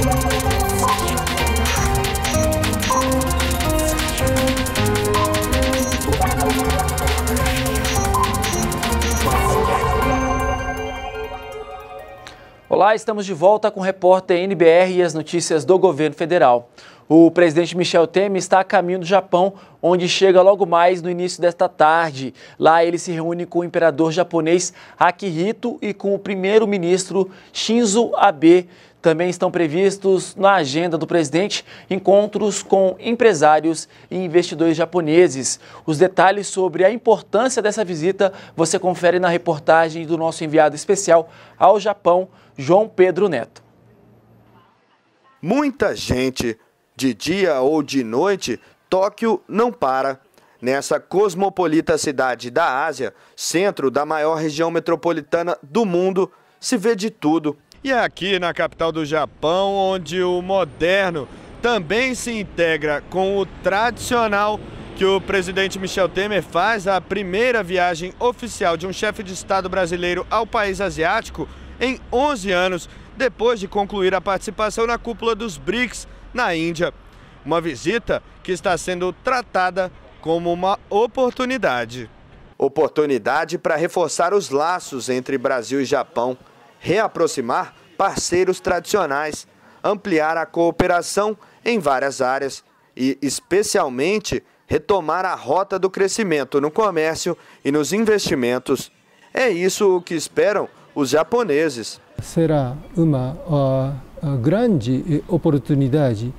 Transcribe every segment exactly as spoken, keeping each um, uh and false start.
Olá, estamos de volta com o repórter N B R e as notícias do governo federal. O presidente Michel Temer está a caminho do Japão, onde chega logo mais no início desta tarde. Lá ele se reúne com o imperador japonês Akihito e com o primeiro-ministro Shinzo Abe. Também estão previstos na agenda do presidente encontros com empresários e investidores japoneses. Os detalhes sobre a importância dessa visita você confere na reportagem do nosso enviado especial ao Japão, João Pedro Neto. Muita gente, de dia ou de noite, Tóquio não para. Nessa cosmopolita cidade da Ásia, centro da maior região metropolitana do mundo, se vê de tudo. E é aqui na capital do Japão onde o moderno também se integra com o tradicional que o presidente Michel Temer faz a primeira viagem oficial de um chefe de Estado brasileiro ao país asiático em onze anos, depois de concluir a participação na cúpula dos BRICS na Índia. Uma visita que está sendo tratada como uma oportunidade. Oportunidade para reforçar os laços entre Brasil e Japão, reaproximar parceiros tradicionais, ampliar a cooperação em várias áreas e, especialmente, retomar a rota do crescimento no comércio e nos investimentos. É isso o que esperam os japoneses. Será uma uh, grande oportunidade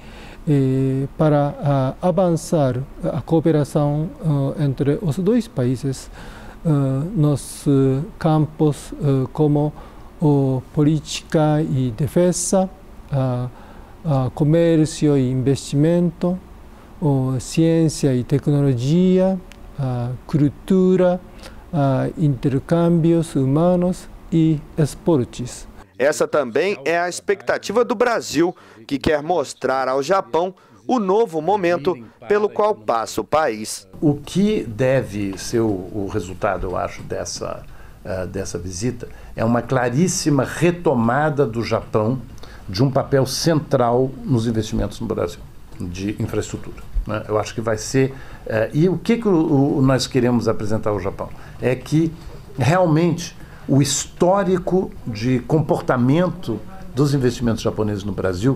eh, para uh, avançar a cooperação uh, entre os dois países uh, nos uh, campos uh, como uh, política e defesa, uh, uh, comércio e investimento, uh, ciência e tecnologia, uh, cultura, uh, intercâmbios humanos e esportes. Essa também é a expectativa do Brasil, que quer mostrar ao Japão o novo momento pelo qual passa o país. O que deve ser o, o resultado, eu acho, dessa, uh, dessa visita é uma claríssima retomada do Japão de um papel central nos investimentos no Brasil, de infraestrutura, né? Eu acho que vai ser... Uh, e o que, que o, o, nós queremos apresentar ao Japão? É que realmente o histórico de comportamento dos investimentos japoneses no Brasil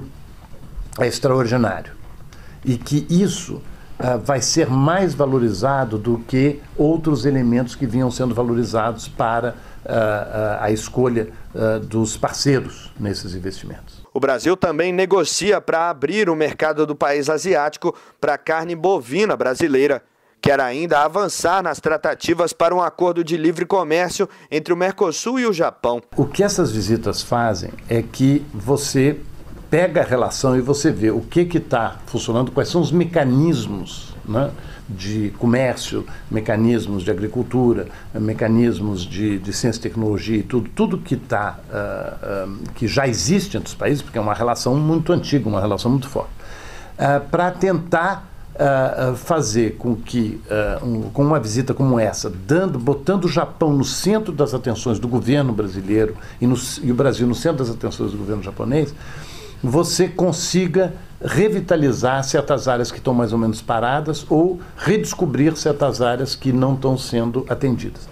é extraordinário e que isso uh, vai ser mais valorizado do que outros elementos que vinham sendo valorizados para uh, uh, a escolha uh, dos parceiros nesses investimentos. O Brasil também negocia para abrir o mercado do país asiático para a carne bovina brasileira. Quer ainda avançar nas tratativas para um acordo de livre comércio entre o Mercosul e o Japão. O que essas visitas fazem é que você pega a relação e você vê o que que está funcionando, quais são os mecanismos, né, de comércio, mecanismos de agricultura, mecanismos de, de ciência e tecnologia e tudo, tudo que, tá, uh, uh, que já existe entre os países, porque é uma relação muito antiga, uma relação muito forte, uh, para tentar Uh, fazer com que, uh, um, com uma visita como essa, dando, botando o Japão no centro das atenções do governo brasileiro e, no, e o Brasil no centro das atenções do governo japonês, você consiga revitalizar certas áreas que estão mais ou menos paradas ou redescobrir certas áreas que não estão sendo atendidas.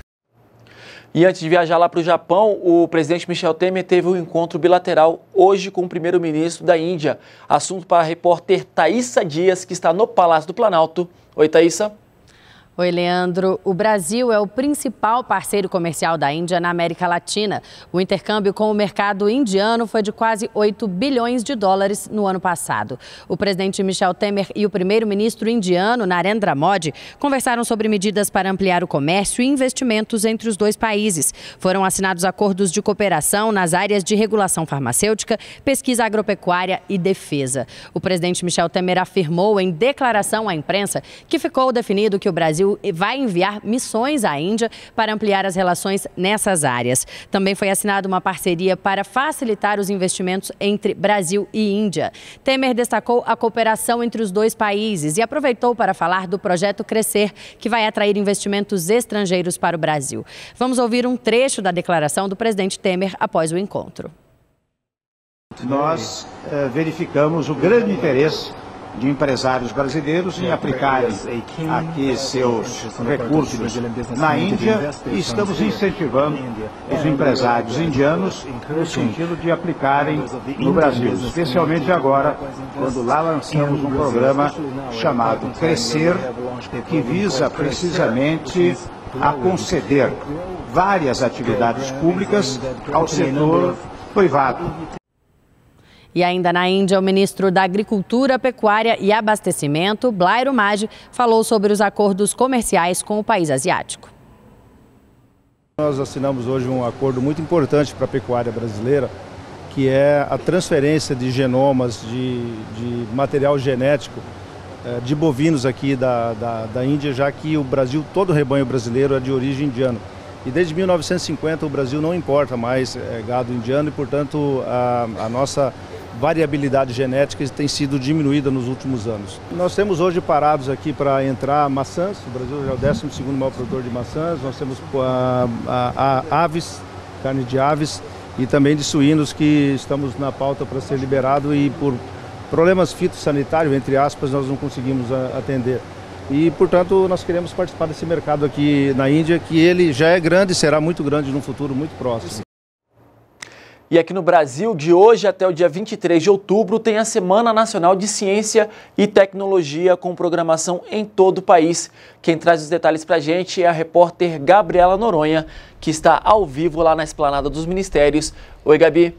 E antes de viajar lá para o Japão, o presidente Michel Temer teve um encontro bilateral hoje com o primeiro-ministro da Índia. Assunto para a repórter Thaísa Dias, que está no Palácio do Planalto. Oi, Thaísa. Oi, Leandro. O Brasil é o principal parceiro comercial da Índia na América Latina. O intercâmbio com o mercado indiano foi de quase oito bilhões de dólares no ano passado. O presidente Michel Temer e o primeiro-ministro indiano, Narendra Modi, conversaram sobre medidas para ampliar o comércio e investimentos entre os dois países. Foram assinados acordos de cooperação nas áreas de regulação farmacêutica, pesquisa agropecuária e defesa. O presidente Michel Temer afirmou em declaração à imprensa que ficou definido que o Brasil vai enviar missões à Índia para ampliar as relações nessas áreas. Também foi assinada uma parceria para facilitar os investimentos entre Brasil e Índia. Temer destacou a cooperação entre os dois países e aproveitou para falar do projeto Crescer, que vai atrair investimentos estrangeiros para o Brasil. Vamos ouvir um trecho da declaração do presidente Temer após o encontro. Nós eh, verificamos o grande interesse de empresários brasileiros em aplicarem aqui seus recursos na Índia e estamos incentivando os empresários indianos no sentido de aplicarem no Brasil, especialmente agora, quando lá lançamos um programa chamado Crescer, que visa precisamente a conceder várias atividades públicas ao setor privado. E ainda na Índia, o ministro da Agricultura, Pecuária e Abastecimento, Blairo Maggi, falou sobre os acordos comerciais com o país asiático. Nós assinamos hoje um acordo muito importante para a pecuária brasileira, que é a transferência de genomas, de, de material genético de bovinos aqui da, da, da Índia, já que o Brasil, todo o rebanho brasileiro é de origem indiana. E desde mil novecentos e cinquenta o Brasil não importa mais é, gado indiano e, portanto, a, a nossa variabilidade genética tem sido diminuída nos últimos anos. Nós temos hoje parados aqui para entrar maçãs, o Brasil é o décimo segundo maior produtor de maçãs, nós temos a, a, a aves, carne de aves e também de suínos que estamos na pauta para ser liberado e por problemas fitossanitários, entre aspas, nós não conseguimos atender. E, portanto, nós queremos participar desse mercado aqui na Índia, que ele já é grande e será muito grande no futuro muito próximo. E aqui no Brasil, de hoje até o dia vinte e três de outubro, tem a Semana Nacional de Ciência e Tecnologia, com programação em todo o país. Quem traz os detalhes para a gente é a repórter Gabriela Noronha, que está ao vivo lá na Esplanada dos Ministérios. Oi, Gabi.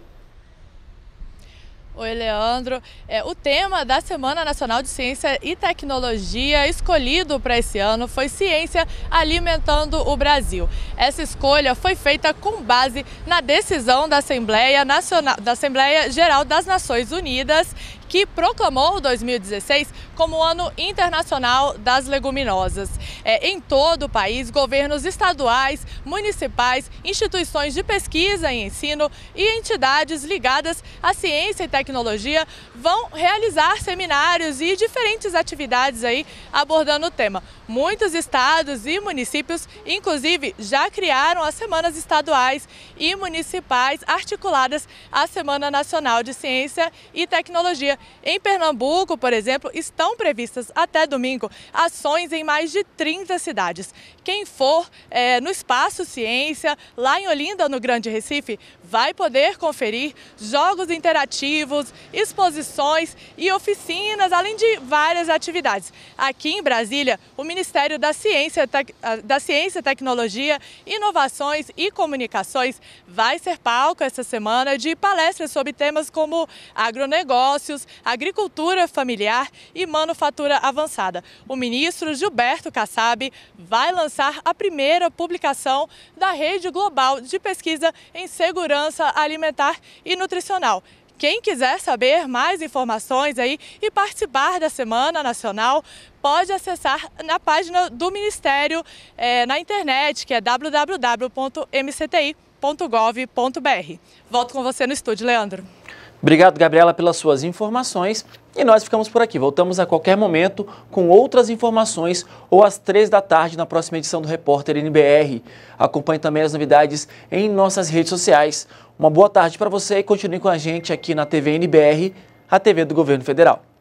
Oi, Leandro. É, o tema da Semana Nacional de Ciência e Tecnologia escolhido para esse ano foi Ciência Alimentando o Brasil. Essa escolha foi feita com base na decisão da Assembleia Nacional, da Assembleia Geral das Nações Unidas, que proclamou dois mil e dezesseis como o Ano Internacional das Leguminosas. É, em todo o país, governos estaduais, municipais, instituições de pesquisa e ensino e entidades ligadas à ciência e tecnologia vão realizar seminários e diferentes atividades aí abordando o tema. Muitos estados e municípios, inclusive, já criaram as semanas estaduais e municipais articuladas à Semana Nacional de Ciência e Tecnologia. Em Pernambuco, por exemplo, estão previstas até domingo ações em mais de trinta cidades. Quem for é, no Espaço Ciência, lá em Olinda, no Grande Recife, vai poder conferir jogos interativos, exposições e oficinas, além de várias atividades. Aqui em Brasília, o Ministério da Ciência, da Ciência, Tecnologia, Inovações e Comunicações vai ser palco essa semana de palestras sobre temas como agronegócios, agricultura familiar e manufatura avançada. O ministro Gilberto Kassab vai lançar a primeira publicação da Rede Global de Pesquisa em Segurança Alimentar e Nutricional. Quem quiser saber mais informações aí e participar da Semana Nacional, pode acessar na página do Ministério é, na internet, que é w w w ponto m c t i ponto gov ponto b r. Volto com você no estúdio, Leandro. Obrigado, Gabriela, pelas suas informações. E nós ficamos por aqui. Voltamos a qualquer momento com outras informações ou às três da tarde na próxima edição do Repórter N B R. Acompanhe também as novidades em nossas redes sociais. Uma boa tarde para você e continue com a gente aqui na T V N B R, a T V do Governo Federal.